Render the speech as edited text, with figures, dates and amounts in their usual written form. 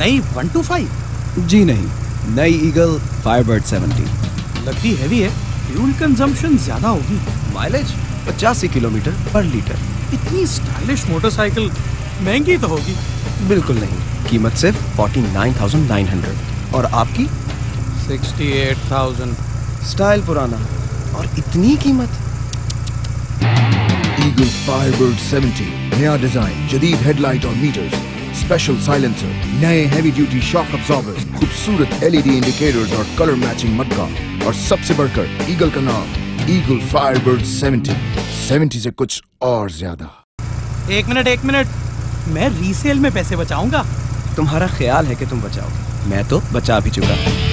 नई 125? जी नहीं, नई ईगल फायरबर्ड 70। लगती हैवी है, फ्यूल कंजम्पशन ज्यादा होगी। माइलेज 85 किलोमीटर पर लीटर। इतनी स्टाइलिश मोटरसाइकिल महंगी तो होगी? बिल्कुल नहीं, कीमत सिर्फ 49,900। और आपकी? 68,000। स्टाइल पुराना और इतनी कीमत। ईगल फायरबर्ड 70, नया डिजाइन, जदीद हेडलाइट और मीटर्स, स्पेशल साइलेंसर, नए हेवी ड्यूटी शॉक अब्जॉर्बर्स, खूबसूरत एलईडी इंडिकेटर्स और कलर मैचिंग मडगार्ड, और सबसे बढ़कर ईगल का नाम, ईगल फायरबर्ड 70। 70 से कुछ और ज्यादा। एक मिनट, मैं रीसेल में पैसे बचाऊंगा। तुम्हारा ख्याल है कि तुम बचाओगे, मैं तो बचा भी चुका।